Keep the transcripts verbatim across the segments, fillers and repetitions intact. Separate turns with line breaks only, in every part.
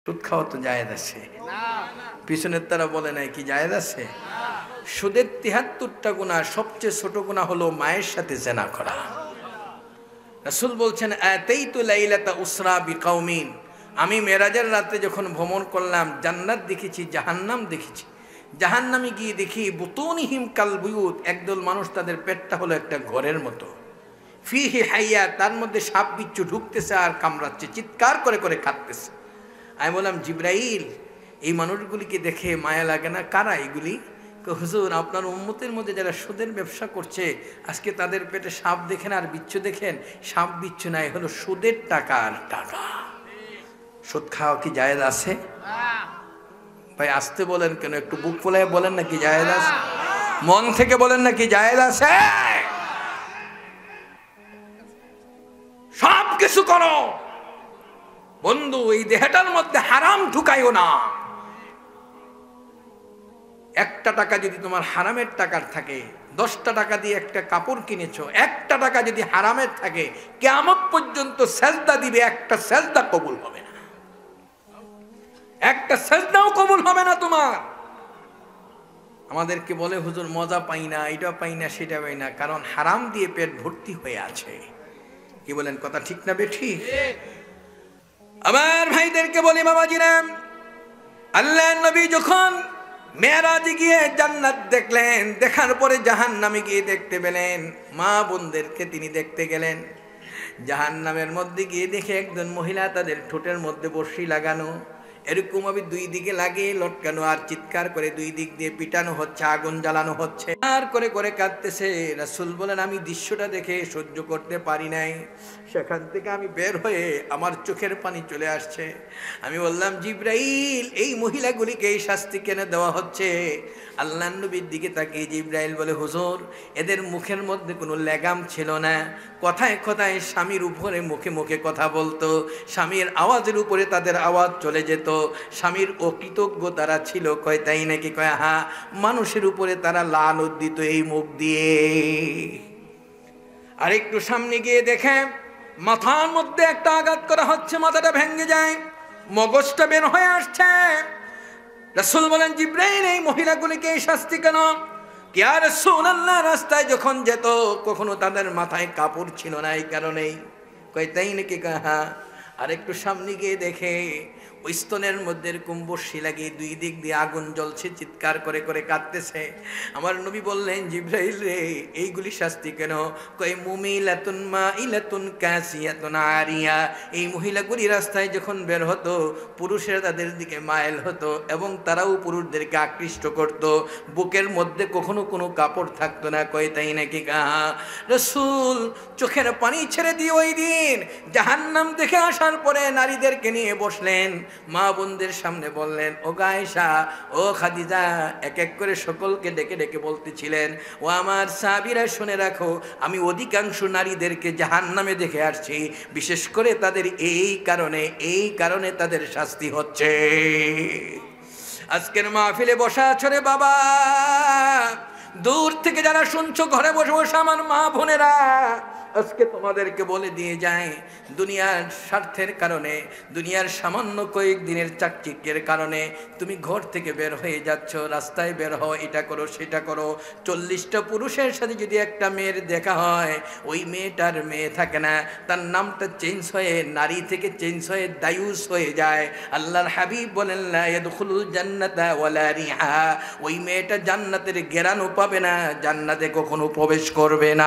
সুদ খাওয়া তো জায়েজ আছে, পিছনের তারা বলে নাই কি জায়েজ আছে? সুদের তিহাত্তরটা গুনাহ, সবচেয়ে ছোট গুনাহ হলো মায়ের সাথে জেনা করা। রাসূল বলছেন আতাইতু লাইলাতা উসরা বিকাউমিন, আমি মেরাজের রাতে যখন ভ্রমণ করলাম জান্নাত দেখেছি, জাহান্নাম দেখেছি। জাহান্নামে গিয়ে দেখি বুতুনিহিম কাল বুয়ুত, একদল মানুষ তাদের পেটটা হলো একটা ঘরের মতো। ফিহি হাইয়া, তার মধ্যে সাপ বিচ্ছু ঢুকতেছে আর কামড়াচ্ছে, চিৎকার করে করে কাঁদতেছে। আমি বললাম জিব্রাইল, এই মানুষগুলিকে দেখে মায়া লাগে না? কারা এগুলি? হুজুর, আপনার উম্মতের মধ্যে যারা সুদের ব্যবসা করছে, আজকে তাদের পেটে সাপ দেখেন আর বিচ্ছু দেখেন। সাপ বিচ্ছু নাই, হলো সুদের টাকা আর টাকা। সুদ খাওয়া কি জায়েজ আছে? ভাই আসতে বলেন কেন? একটু বুক ফুলায় বলেন নাকি জায়েজ আছে? মন থেকে বলেন নাকি জায়েজ আছে? সব কিছু করো বন্ধু, এই দেহটার মধ্যে হারাম ঢুকাইও না। একটা টাকা যদি তোমার হারামের টাকার থাকে, দশটা টাকা দিয়ে একটা কাপড় কিনেছো, একটা টাকা যদি হারামের থাকে, কিয়ামত পর্যন্ত সেজদা দিবে, একটা সেজদা কবুল হবে না, একটা সেজদাও কবুল হবে না তোমার। আমাদেরকে বলে হুজুর মজা পাই না, এটা পাই না, সেটা পাই না, কারণ হারাম দিয়ে পেট ভর্তি হয়ে আছে। কি বলেন, কথা ঠিক না বেঠিক? আমার ভাইদেরকে বলি, বাবাজিরা, আল্লাহর নবী যখন মেরাজে গিয়ে জান্নাত দেখলেন, দেখার পরে জাহান্নামে গিয়ে দেখতে পেলেন, মা বোনদেরকে তিনি দেখতে গেলেন। জাহান্নামের মধ্যে গিয়ে দেখে একজন মহিলা, তাদের ঠোঁটের মধ্যে বড়শি লাগানো, এরকম ভাবে দুই দিকে লাগিয়ে লটকানো, আর চিৎকার করে দুই দিক দিয়ে পিটানো হচ্ছে, আগুন জ্বালানো হচ্ছে, আর করে করে কাঁদতেছে। রাসূল বলেন, আমি দৃশ্যটা দেখে সহ্য করতে পারি নাই, সেখান থেকে আমি বের হয়ে আমার চোখের পানি চলে আসছে। আমি বললাম, জিব্রাইল, এই মহিলাগুলিকে এই শাস্তি কেন দেওয়া হচ্ছে? আল্লাহর নবীর দিকে তাকিয়ে জিব্রাইল বলে, হুজুর, এদের মুখের মধ্যে কোনো লাগাম ছিল না, কথায় কথায় স্বামীর উপরে মুখে মুখে কথা বলতো, স্বামীর আওয়াজের উপরে তাদের আওয়াজ চলে যেত, স্বামীর অকৃতজ্ঞ তারা ছিল। কয় তাই নাকি? কয় হ্যাঁ, মানুষের উপরে তারা লানত দিত এই মুখ দিয়ে। আর একটু সামনে গিয়ে দেখে মাথার মধ্যে একটা আঘাত করা হচ্ছে, মাথাটা ভেঙে যায়, মগজটা বের হয়ে আসছে। রাসূল বলেন, জিব্রাইল, এই মহিলাগুলিকে এই শাস্তি কেন? কি আর রাসূলুল্লাহ রাস্তায় যখন যেত, কখনো তাদের মাথায় কাপড় ছিল না এই কারণেই। কয় তাই নাকি? হ্যাঁ। আর একটু সামনে গিয়ে দেখে ওই স্তনের মধ্যে এরকম বর্শি লাগিয়ে দুই দিক দিয়ে আগুন জ্বলছে, চিৎকার করে করে কাঁদতেছে। আমার নবী বললেন, জিব্রাইল রে, এইগুলি শাস্তি কেন? কয় মুমিলাতুন মাইলাতুন কাসিয়াতুন আরিয়া, এই মহিলাগুলি রাস্তায় যখন বের হতো, পুরুষেরা তাদের দিকে মাইল হতো এবং তারাও পুরুষদেরকে আকৃষ্ট করত, বুকের মধ্যে কখনো কোনো কাপড় থাকতো না। কয় তাই নাকি? কাহা। রাসূল চোখের পানি ছেড়ে দিয়ে ওই দিন জাহান্নাম দেখে আসার পরে নারীদেরকে নিয়ে বসলেন, মা বোনদের সামনে বললেন, ও আয়েশা, ও খাদিজা, এক এক করে সকলকে ডেকে ডেকে বলতেছিলেন, ও আমার সাহাবীরা, শুনে রাখো, আমি অধিকাংশ নারীদেরকে জাহান্নামে দেখে আসছি, বিশেষ করে তাদের এই কারণে, এই কারণে তাদের শাস্তি হচ্ছে। আজকের মাহফিলে বসা আছো রে বাবা, দূর থেকে যারা শুনছো, ঘরে বসে বসে আমার মা বোনেরা, আজকে তোমাদেরকে বলে দিয়ে যায়, দুনিয়ার স্বার্থের কারণে, দুনিয়ার সামান্য কয়েক দিনের চাকচিক্যের কারণে তুমি ঘর থেকে বের হয়ে যাচ্ছ, রাস্তায় বের হও, এটা করো সেটা করো, চল্লিশটা পুরুষের সাথে যদি একটা মেয়ের দেখা হয়, ওই মেয়েটার মেয়ে থাকে না, তার নামটা চেঞ্জ হয়ে, নারী থেকে চেঞ্জ হয়ে দায়ুস হয়ে যায়। আল্লাহর হাবিব বলেন, লা ইয়াদখুলুল জান্নাতা ওয়ালা রিহা, ওই মেয়েটা জান্নাতের ঘেরানো পাবে না, জান্নাতে কখনো প্রবেশ করবে না।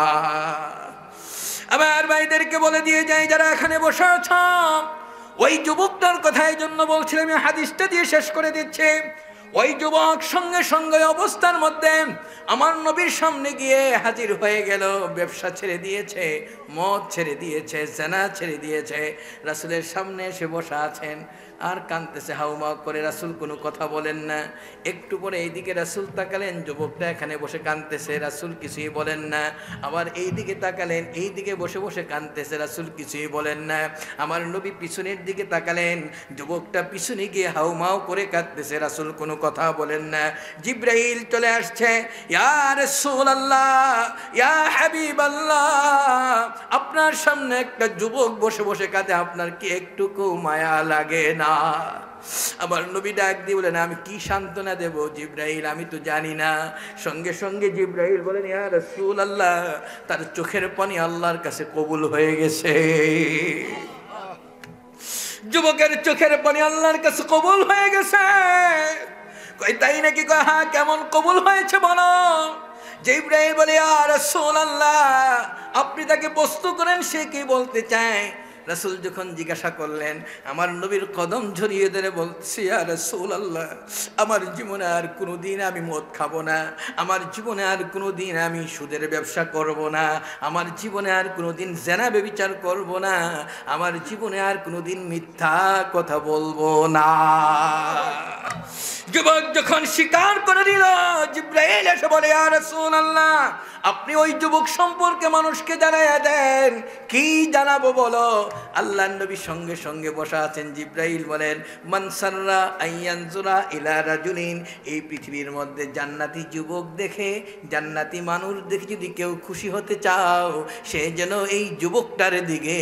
আমার ভাইদেরকে বলে দিয়ে যাই, যারা এখানে বসে আছ, ওই যুবকটার কথা এই জন্য বলছিলাম, আমি হাদিসটা দিয়ে শেষ করে দিচ্ছি। ওই যুবক সঙ্গে সঙ্গে অবস্থার মধ্যে আমার নবীর সামনে গিয়ে হাজির হয়ে গেল, ব্যবসা ছেড়ে দিয়েছে, মদ ছেড়ে দিয়েছে, জেনা ছেড়ে দিয়েছে, রাসূলের সামনে এসে বসা আছেন আর কাঁদতেছে হাউমাউ করে। রাসূল কোনো কথা বলেন না। একটু পরে এইদিকে রাসূল তাকালেন, যুবকটা এখানে বসে কাঁদতেছে, রাসূল কিছুই বলেন না। আবার এইদিকে তাকালেন, এইদিকে বসে বসে কাঁদতেছে, রাসূল কিছুই বলেন না। আমার নবী পিছনের দিকে তাকালেন, যুবকটা পিছনে গিয়ে হাউমাউ করে কাঁদতেছে, রাসূল কোনো কথা বলেন না। জিব্রাইল চলে আসছে, ইয়া রাসূলুল্লাহ, ইয়া হাবিবাল্লাহ, আপনার সামনে একটা যুবক বসে বসে কাঁদে, আপনার কি একটুকু মায়া লাগে না? আমার নবী ডাক দিয়ে বলেন, আমি কি সান্ত্বনা দেব জিব্রাইল, আমি তো জানি না। সঙ্গে সঙ্গে জিব্রাইল বলেন, ইয়া রাসূলুল্লাহ, তার চোখের পানি আল্লাহর কাছে কবুল হয়ে গেছে। যুবকের চোখের পানি আল্লাহর কাছে কবুল হয়ে গেছে। কই তাই নাকি? কয় হ্যাঁ। কেমন কবুল হয়েছে বলো? জিব্রাইল বলে, ইয়া রাসূলুল্লাহ, আপনি তাকে বস্তু করেন, সে কি বলতে চায়? রাসূল যখন জিজ্ঞাসা করলেন, আমার নবীর কদম ঝরিয়ে ধরে বলছে, ইয়া রাসূলুল্লাহ, আমার জীবনে আর কোনোদিন আমি মদ খাবো না, আমার জীবনে আর কোনোদিন আমি সুদের ব্যবসা করব না, আমার জীবনে আর কোনোদিন জেনা ব্যভিচার করব না, আমার জীবনে আর কোনোদিন মিথ্যা কথা বলবো না। যুবক যখন স্বীকার করে দিল, জিব্রাইল এসে বলে, ইয়া রাসূলুল্লাহ, আপনি ওই যুবক সম্পর্কে মানুষকে জানাইয়া দেন। কি জানাবো বলো? আল্লাহর নবী সঙ্গে সঙ্গে বসা আছেন। জিব্রাইল বলেন, মান সাররা আইয়ানজুরা ইলা রাজুলিন, এই পৃথিবীর মধ্যে জান্নাতি যুবক দেখে, জান্নাতি মানুষ দেখে যদি কেউ খুশি হতে চাও, সে যেন এই যুবকটার দিকে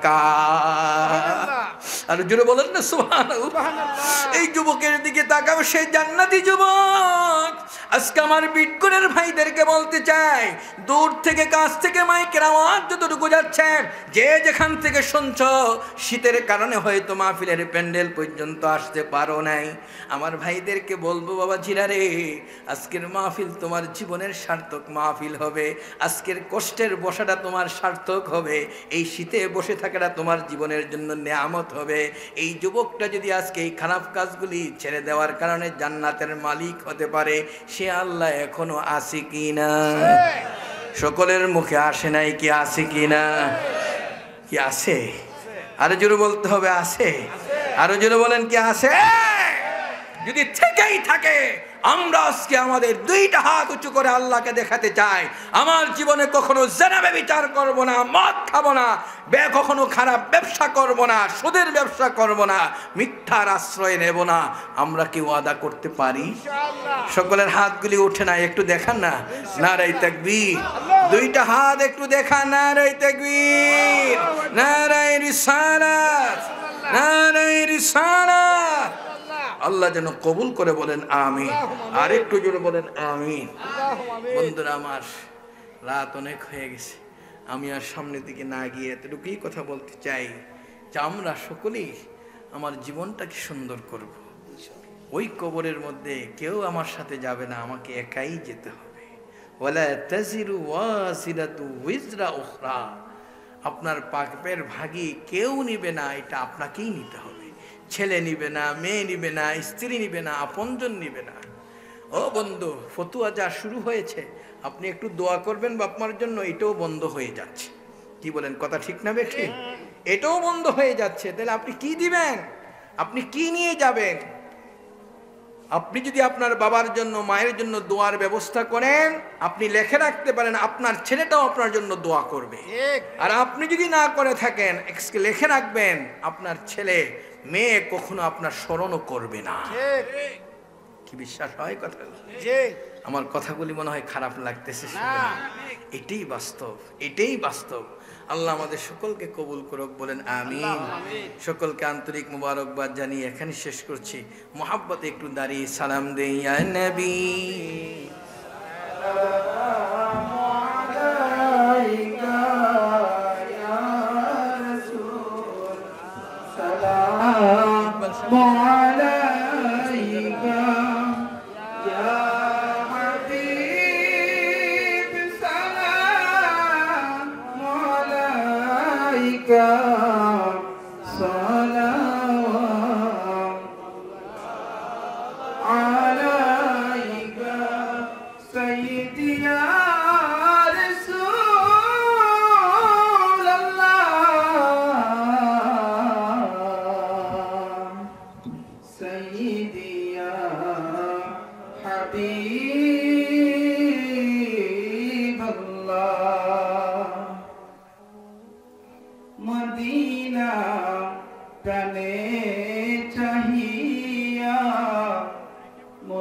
তাকায়। আর জোরে বলেন না সুবহানাল্লাহ। এই যুবকের দিকে তাকাও, সে জান্নাতি যুবক। আজকে আমার বিটকুনের ভাইদেরকে বলতে চাই, দূর থেকে কাছ থেকে মাইকের আওয়াজ যতটুকু যাচ্ছে, যে যেখান থেকে শুনছ, শীতের কারণে হয়তো মাহফিলের প্যান্ডেল পর্যন্ত আসতে পারো নাই, আমার ভাইদেরকে বলবো, বাবা জিরারে, আজকের মাহফিল তোমার জীবনের সার্থক মাহফিল হবে। আজকের কষ্টের বসাটা তোমার সার্থক হবে। এই শীতে বসে থাকাটা তোমার জীবনের জন্য নেয়ামত হবে। এই যুবকটা যদি আজকে এই খারাপ কাজগুলি ছেড়ে দেওয়ার কারণে জান্নাতের মালিক হতে পারে, সে আল্লাহ এখনো আছে কি না? সকলের মুখে আসে নাই, কি আছে কি না? কি আছে? আরো জোরে বলতে হবে, আছে। আরো জোরে বলেন, কি আছে? যদি থেকেই থাকে, আমরা আজকে আমাদের দুইটা হাত উঁচু করে আল্লাহকে দেখাতে চাই, আমার জীবনে কখনো জেনা ব্যভিচার করব না, মদ খাবো না, বে কখনো খারাপ ব্যবসা করব না, সুদের ব্যবসা করব না, মিথ্যার আশ্রয় নেব না। আমরা কি ওয়াদা করতে পারি? সকলের হাতগুলি ওঠে না, একটু দেখান না। নারায়ে তাকবীর। দুইটা হাত একটু দেখান। নারায়ে তাকবীর, নারায়ে রিসালাত, নারায়ে রিসালাত। আল্লাহ যেন কবুল করে বলেন আমিন। আর একটু জোরে বলেন আমিন। বন্ধুরা আমার, রাত অনেক হয়ে গেছে, আমি আর সামনের দিকে না গিয়ে এতটুকুই কথা বলতে চাই যে আমরা সকলেই আমার জীবনটাকে সুন্দর করব। ওই কবরের মধ্যে কেউ আমার সাথে যাবে না, আমাকে একাই যেতে হবে। ওয়ালা তাজিরু ওয়াজিরাতু উইজরা উখরা, আপনার পাপের ভাগী কেউ নিবে না, এটা আপনাকেই নিতে হবে। ছেলে নিবে না, মেয়ে নিবে না, স্ত্রী নিবে না, আপনজন নিবে না। ও বন্ধু, ফতুয়া যা শুরু হয়েছে, আপনি একটু দোয়া করবেন বাপমার জন্য, এটাও বন্ধ হয়ে যাচ্ছে। কি বলেন, কথা ঠিক না বেঠিক? এটাও বন্ধ হয়ে যাচ্ছে। তাহলে আপনি কি দিবেন? আপনি কি নিয়ে যাবেন? আপনি যদি আপনার বাবার জন্য, মায়ের জন্য দোয়ার ব্যবস্থা করেন, আপনি লিখে রাখতে পারেন, আপনার ছেলেটাও আপনার জন্য দোয়া করবে। আর আপনি যদি না করে থাকেন, লিখে রাখবেন, আপনার ছেলে মেয়ে কখনো আপনার স্মরণও করবে না। কি বিশ্বাস হয় কথা? আমার কথাগুলি মনে হয় খারাপ লাগতেছে, এটাই বাস্তব, এটাই বাস্তব। আল্লাহ আমাদের সকলকে কবুল করুক, বলেন আমিন। সকলকে আন্তরিক মুবারকবাদ জানিয়ে এখানে শেষ করছি। মোহাব্বতে একটু দাঁড়িয়ে সালাম দেই। ইয়া নবী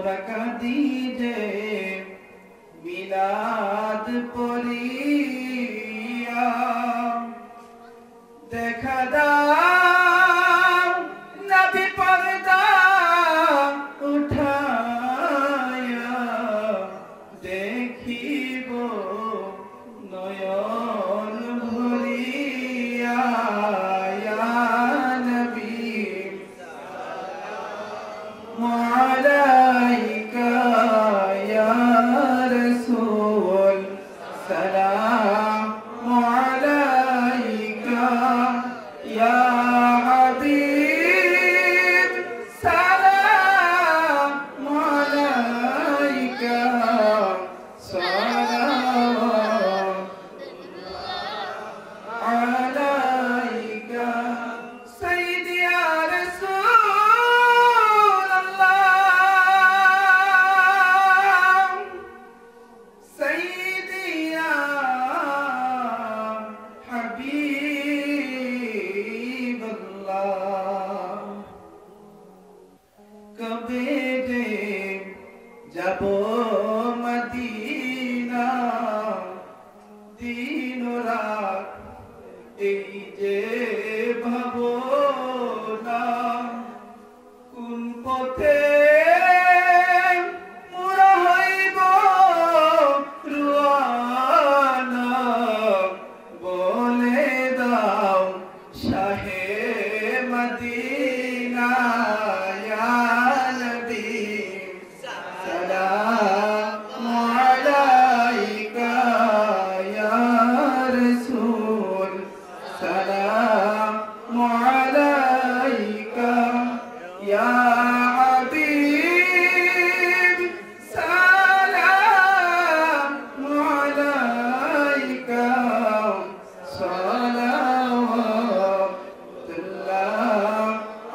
মোরা কাঁদি যে মিলাদ পড়িয়া দেখা দাও নবী পর্দা উঠায়া দেখিব নয়ন ভরিয়া ইয়া নবী আলাইকা ইয়া রাসূল সালাম আলাইকা ইয়া হাবিব সালাম আলাইকা সালাম আলাইকা সাইয়্যিদি ইয়া রাসূল আল্লাহ সাইয়্যিদি ইয়া হাবিব আল্লাহ কবে যে যাব মদিনা দিন রাত এই যে ভাবনা কোন পথে মোরা হইব রুয়ানা বলে দাও শাহে মদিনা ইয়া নবী সালাম আলাইকা ইয়া রাসূল সালাম আলাইকা ইয়া হাবিব সালাম আলাইকা সালাওয়াতুল্লাহ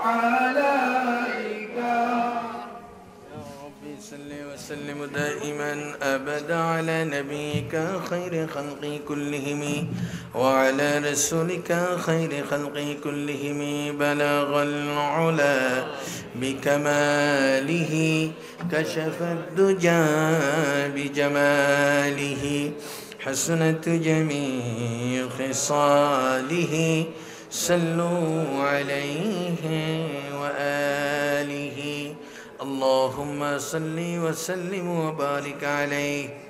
আলাইকা
ربي صل وسلم دائما أبدا على نبيك خير خلق كلهم وعلى رسولك خير خلق كلهم بلغ العلا بكماله كشف الدجى بجماله حسنت جميع خصاله صلوا عليه وآله اللهم صل وسلم وبارك عليه